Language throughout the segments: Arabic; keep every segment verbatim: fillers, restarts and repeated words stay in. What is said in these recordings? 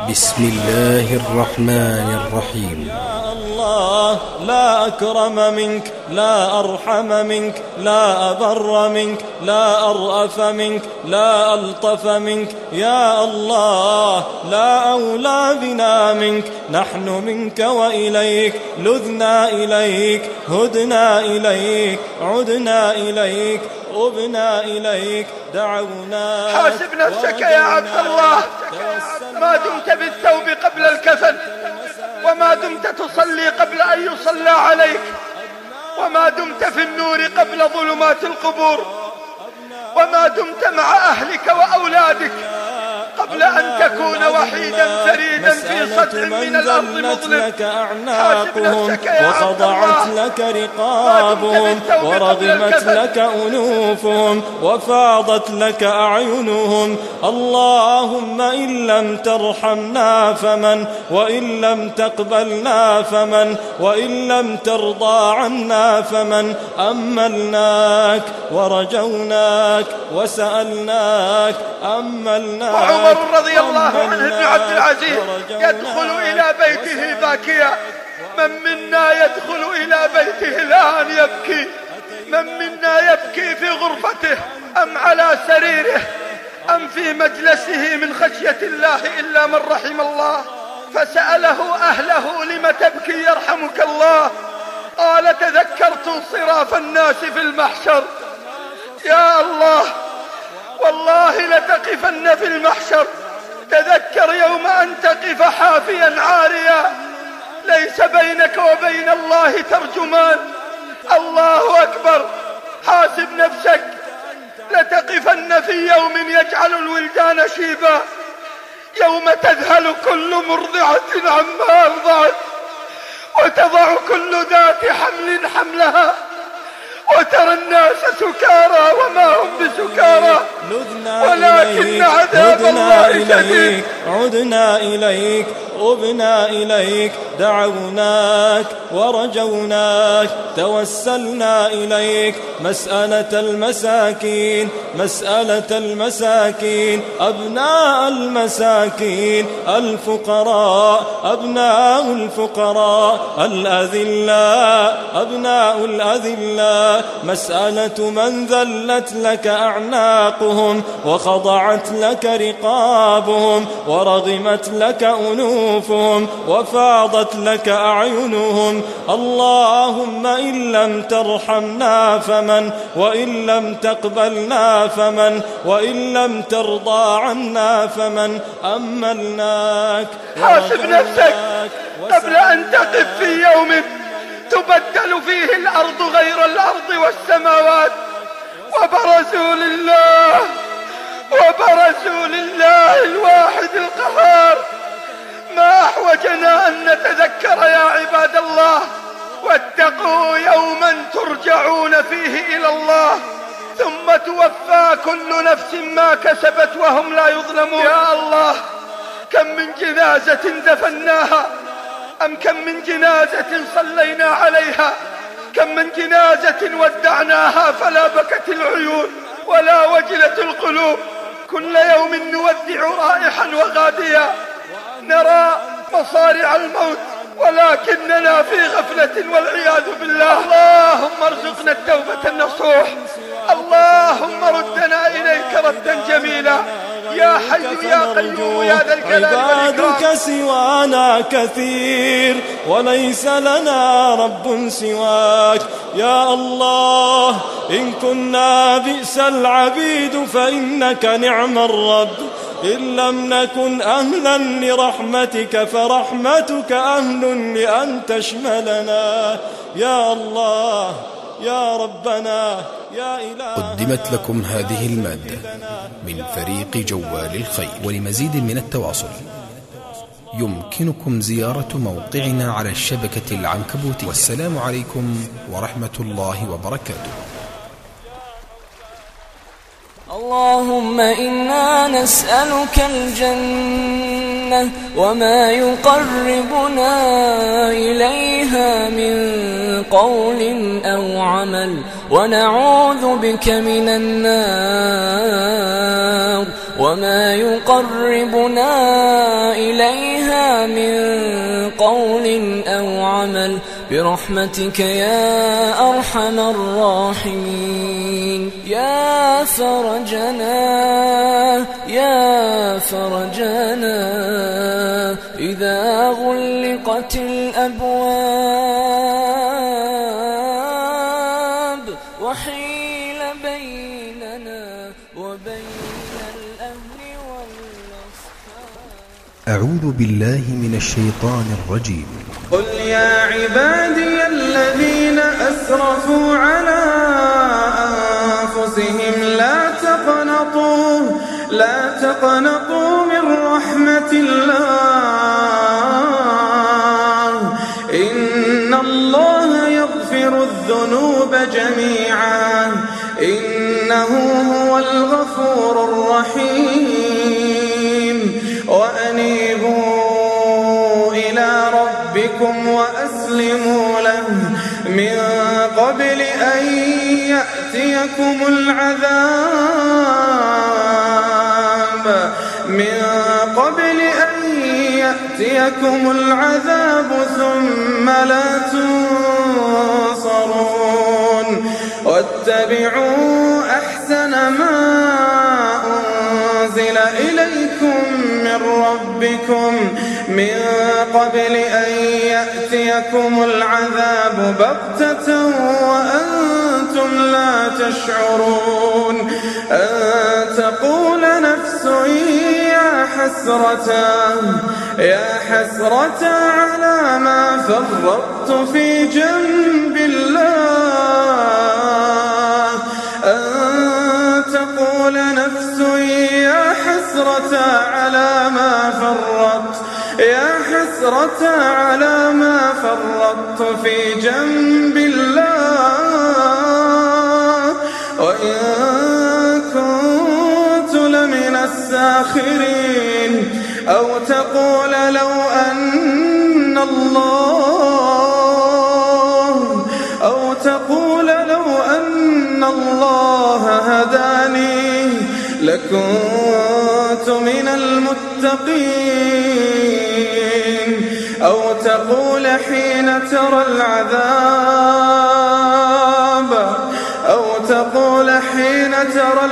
بسم الله الرحمن الرحيم. يا الله لا أكرم منك، لا أرحم منك، لا أبر منك، لا أرأف منك، لا ألطف منك. يا الله لا أولى بنا منك، نحن منك وإليك، لذنا إليك، هدنا إليك، عدنا إليك، أبنا إليك، دعونا. حاسب نفسك يا عبد الله، ما دمت بالثوب قبل الكفن، وما دمت تصلي قبل أن يصلى عليك، وما دمت في النور قبل ظلمات القبور، وما دمت مع أهلك وأولادك قبل أن تكون وحيدا فريدا في صدع من الأرض مظلم. حاسب نفسك يا عبد الله، وخضعت لك رقابهم، ورغمت لك أنوفهم، وفاضت لك أعينهم. اللهم إن لم ترحمنا فمن، وإن لم تقبلنا فمن، وإن لم ترضى عنا فمن. أملناك ورجوناك وسألناك، أملناك. وعمر رضي الله عنه بن عبد العزيز يدخل إلى بيته باكيا. من منا يدخل إلى بيته الآن يبكي؟ من منا يبكي في غرفته أم على سريره أم في مجلسه من خشية الله إلا من رحم الله؟ فسأله أهله لم تبكي يرحمك الله؟ قال تذكرت انصراف الناس في المحشر. يا الله والله لتقفن في المحشر. تذكر يوم أن تقف حافيا عاريا ليس بينك وبين الله ترجمان. الله أكبر. حاسب نفسك. لتقفن في يوم يجعل الولدان شيبا، يوم تذهل كل مرضعة عما أرضعت، وتضع كل ذات حمل حملها، وترى الناس سكارى وما هم بسكارى ولكن عذاب الله شديد. عدنا إليك، أبنا إليك، دعوناك ورجوناك، توسلنا إليك. مسألة المساكين، مسألة المساكين، أبناء المساكين، الفقراء، أبناء الفقراء، الأذلاء، أبناء الأذلاء. مسألة من ذلت لك أعناقهم، وخضعت لك رقابهم، ورغمت لك أنوفهم، وفاضت لك أعينهم. اللهم إن لم ترحمنا فمن، وإن لم تقبلنا فمن، وإن لم ترضى عنا فمن. أملناك. حاسب نفسك قبل أن تقف في يوم تبدل فيه الأرض غير الأرض والسماوات، وبرزوا لله، وبرزوا لله الواحد القهار. ما أحوجنا أن نتذكر يا عباد الله. واتقوا يوما ترجعون فيه إلى الله، ثم توفى كل نفس ما كسبت وهم لا يظلمون. يا الله كم من جنازة دفناها، أم كم من جنازة صلينا عليها، كم من جنازة ودعناها فلا بكت العيون ولا وجلت القلوب. كل يوم نودع رائحا وغاديا، نرى مصارع الموت ولكننا في غفلة والعياذ بالله. اللهم ارزقنا التوبة النصوح. اللهم ردنا إليك ردا جميلا. يا حي يا قيوم يا ذا الجلال والإكرام. عبادك سوانا كثير، وليس لنا رب سواك. يا الله إن كنا بئس العبيد فإنك نعم الرب. إن لم نكن أهلا لرحمتك فرحمتك أهل لأن تشملنا. يا الله يا ربنا يا إله. قدمت لكم هذه المادة من فريق جوال الخير. ولمزيد من التواصل يمكنكم زيارة موقعنا على الشبكة العنكبوتية. والسلام عليكم ورحمة الله وبركاته. اللهم إنا نسألك الجنة وما يقربنا إليها من قول أو عمل، ونعوذ بك من النار وما يقربنا إليها من قول أو عمل برحمتك يا أرحم الراحمين. يا فرجنا يا فرجنا إذا غلقت الأبواب وحيل بيننا وبين الأهل والأصحاب. أعوذ بالله من الشيطان الرجيم. قل يا عبادي الذين أسرفوا على أنفسهم لا تقنطوا لا تقنطوا من رحمة الله إن الله يغفر الذنوب جميعا إنه هو الغفور الرحيم. وأنيبوا إلى ربكم وأسلموا له من قبل أن يأتيكم العذاب من قبل أن يأتيكم العذاب ثم لا تنصرون. واتبعوا أحسن ما أنزل إليكم من ربكم من قبل أن يأتيكم العذاب بغتة وأنتم لا تشعرون. أن تقول نفس يا حسرة يا حسرة على ما فرطت في جنب الله أن تقول نفس يا حسرة على ما فرطت يا حسرة على ما فرطت في جنب الله وإن كنت لمن الساخرين. أو تقول لو أن الله أو تقول لو أن الله هداني لكنت من المتقين. أو تقول حين ترى العذاب أو تقول حين ترى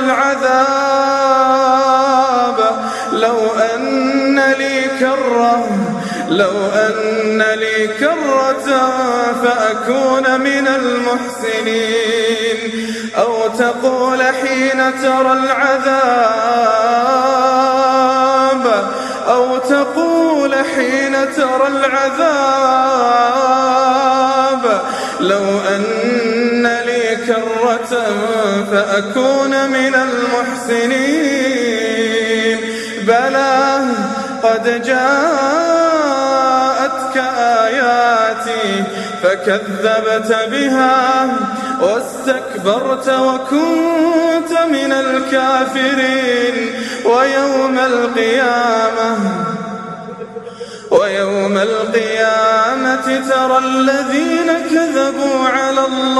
العذاب لو أن لي كرة لو أن لي كرة فأكون من المحسنين. أو تقول حين ترى العذاب أو تقول حين ترى العذاب لو أن لي كرة فأكون من المحسنين. بلى قد جاءتك آياتي فكذبت بها واستكبرت وكنت من الكافرين. ويوم القيامة ويوم القيامة ترى الذين كذبوا على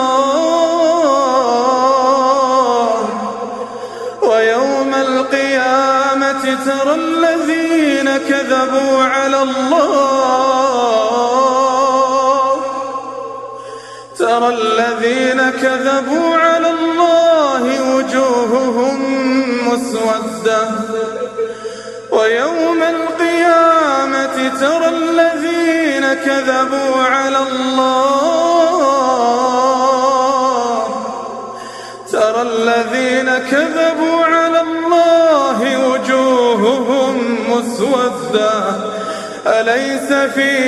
الله ويوم القيامة ترى الذين كذبوا على الله ترى الذين كذبوا على الله وجوههم مسودة. ويوم القيامة ترى الذين كذبوا على الله ترى الذين كذبوا على الله وجوههم مسودة. أليس في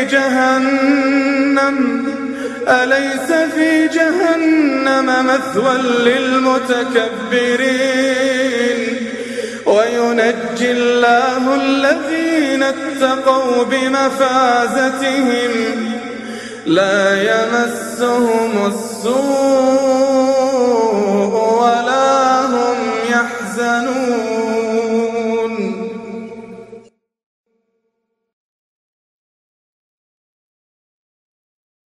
جهنم أليس في جهنم مثوى للمتكبرين. وينجي الله الذين اتقوا بمفازتهم لا يمسهم السوء ولا هم يحزنون.